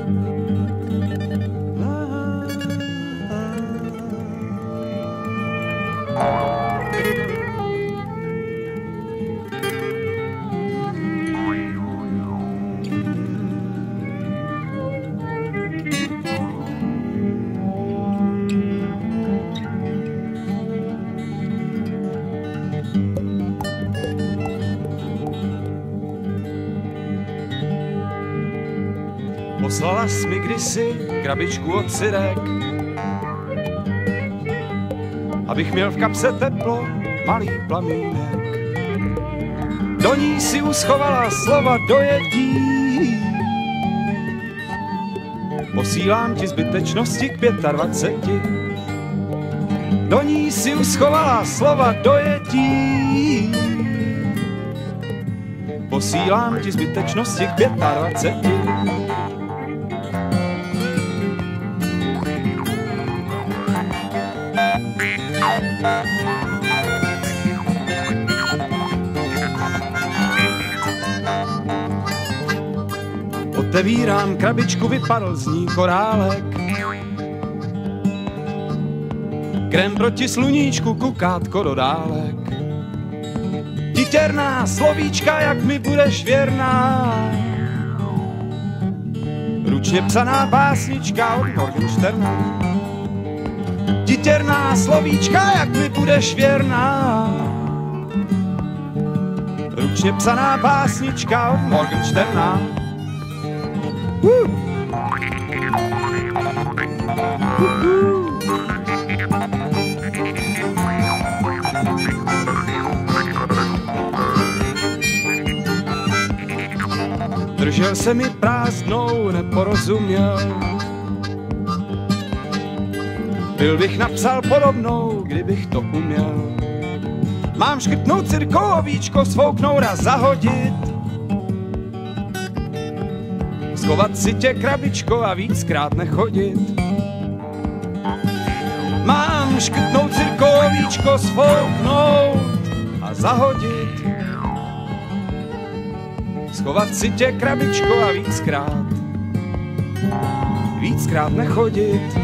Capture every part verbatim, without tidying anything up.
Poslala jsi mi kdysi krabičku od syrek, abych měl v kapse teplo, malý plamínek. Do ní si uschovala slova dojetí. Posílám ti zbytečnosti k dvaceti pěti. Do ní si uschovala slova dojetí. Posílám ti zbytečnosti k dvaceti pěti. Otevírám krabičku, vypadl z ní korálek. Krém proti sluníčku, kukátko do dálek. Titěrná slovíčka, jak mi budeš věrná. Ručně psaná básnička od Morgensterna. Titěrná slovíčka, jak mi budeš věrná. Ručně psaná básnička od Morgensterna. Uh. Uh-huh. Držel se mi prázdnou, neporozuměl. Byl bych napsal podobnou, kdybych to uměl. Mám škrtnout cirkou, víčko svouknout a zahodit. Schovat si tě, krabičko, a víckrát nechodit. Mám škrtnout cirkou, víčko svouknout a zahodit. Schovat si tě, krabičko, a víckrát, víckrát nechodit.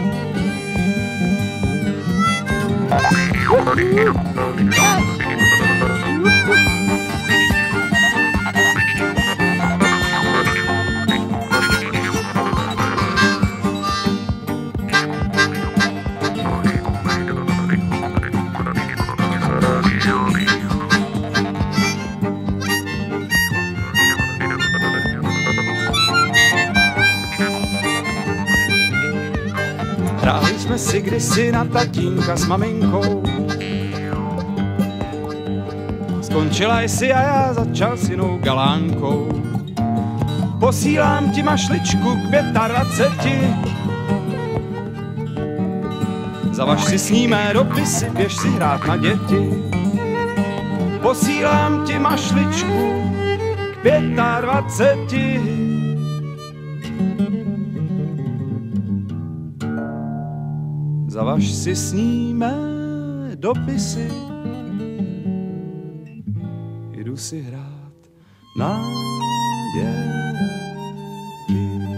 Hráli jsme si kdysi na tatínka s maminkou. Skončila jsi a já začal s jinou galánkou. Posílám ti mašličku k dvaceti pěti. Zavaž si s ní mé dopisy, běž si hrát na děti. Posílám ti mašličku k dvaceti pěti. Zavaž si s ní mé dopisy. Jdu si hrát na děti.